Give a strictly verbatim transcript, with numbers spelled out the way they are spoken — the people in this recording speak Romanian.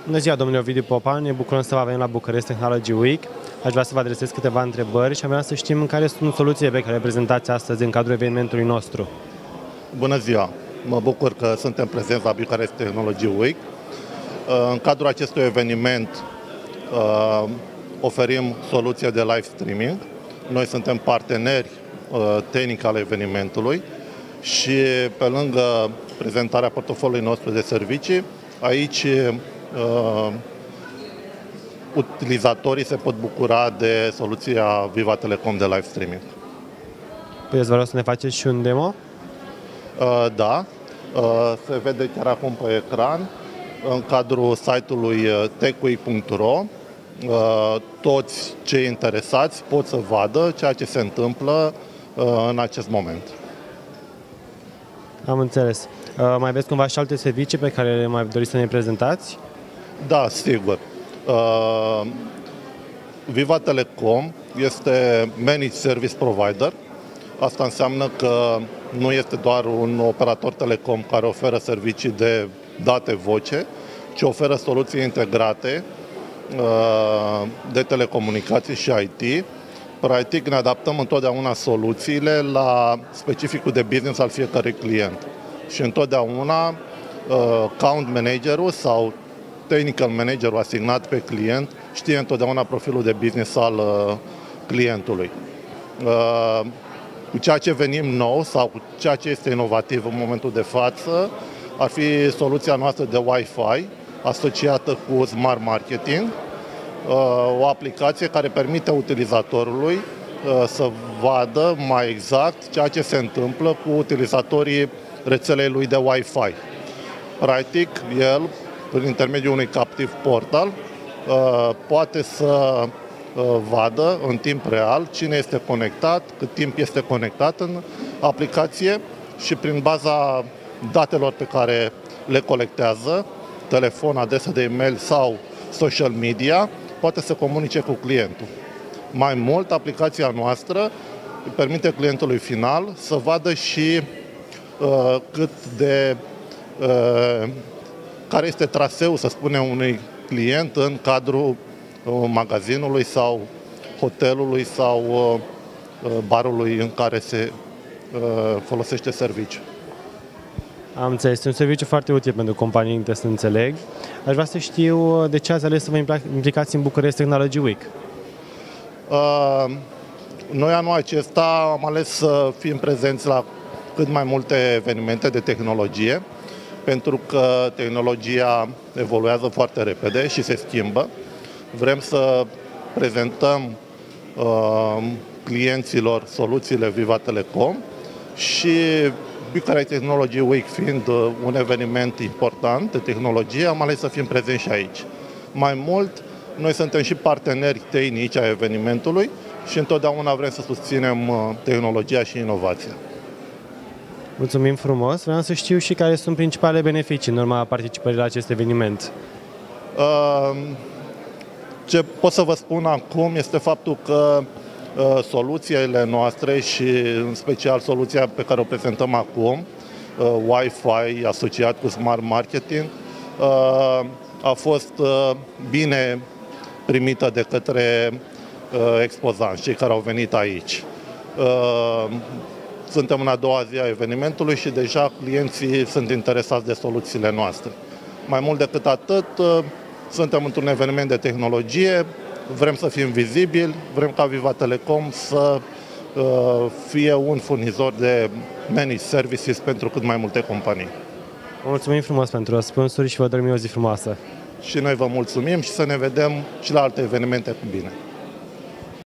Bună ziua, domnule Ovidiu Popa, ne bucurăm să vă avem la Bucharest Technology Week. Aș vrea să vă adresez câteva întrebări și am vrea să știm care sunt soluțiile pe care le prezentați astăzi în cadrul evenimentului nostru. Bună ziua! Mă bucur că suntem prezenți la Bucharest Technology Week. În cadrul acestui eveniment oferim soluție de live streaming. Noi suntem parteneri tehnici al evenimentului și pe lângă prezentarea portofoliului nostru de servicii, aici uh, utilizatorii se pot bucura de soluția Viva Telecom de live streaming. Puteți, vă rog, să ne faceți și un demo? Uh, da, uh, se vede chiar acum pe ecran, în cadrul site-ului techweek punct ro. Uh, toți cei interesați pot să vadă ceea ce se întâmplă uh, în acest moment. Am înțeles. Uh, mai aveți cumva și alte servicii pe care le mai doriți să ne prezentați? Da, sigur. Uh, Viva Telecom este Managed Service Provider. Asta înseamnă că nu este doar un operator telecom care oferă servicii de date voce, ci oferă soluții integrate uh, de telecomunicații și I T. Practic ne adaptăm întotdeauna soluțiile la specificul de business al fiecărui client. Și întotdeauna uh, account managerul sau technical managerul asignat pe client știe întotdeauna profilul de business al uh, clientului. Uh, cu ceea ce venim nou sau cu ceea ce este inovativ în momentul de față ar fi soluția noastră de Wi-Fi asociată cu Smart Marketing, o aplicație care permite utilizatorului să vadă mai exact ceea ce se întâmplă cu utilizatorii rețelei lui de Wi-Fi. Practic, el, prin intermediul unui captive portal, poate să vadă în timp real cine este conectat, cât timp este conectat în aplicație și prin baza datelor pe care le colectează, telefon, adresă de e-mail sau social media, poate să comunice cu clientul. Mai mult, aplicația noastră permite clientului final să vadă și uh, cât de uh, care este traseul, să spunem, unui client în cadrul uh, magazinului sau hotelului sau uh, barului în care se uh, folosește serviciu. Am înțeles. Este un serviciu foarte util pentru companii, să înțeleg. Aș vrea să știu de ce ați ales să vă implicați în Bucharest Technology Week. Uh, noi anul acesta am ales să fim prezenți la cât mai multe evenimente de tehnologie, pentru că tehnologia evoluează foarte repede și se schimbă. Vrem să prezentăm uh, clienților soluțiile Viva Telecom și Bucharest Technology Week fiind un eveniment important de tehnologie, am ales să fim prezenți și aici. Mai mult, noi suntem și parteneri tehnici ai evenimentului și întotdeauna vrem să susținem tehnologia și inovația. Mulțumim frumos! Vreau să știu și care sunt principalele beneficii în urma participării la acest eveniment. Ce pot să vă spun acum este faptul că soluțiile noastre și în special soluția pe care o prezentăm acum, Wi-Fi asociat cu Smart Marketing, a fost bine primită de către expozanți, cei care au venit aici. Suntem în a doua zi a evenimentului și deja clienții sunt interesați de soluțiile noastre. Mai mult decât atât, suntem într-un eveniment de tehnologie, vrem să fim vizibili, vrem ca Viva Telecom să uh, fie un furnizor de managed services pentru cât mai multe companii. Vă mulțumim frumos pentru răspunsuri și vă dorim o zi frumoasă. Și noi vă mulțumim și să ne vedem și la alte evenimente cu bine.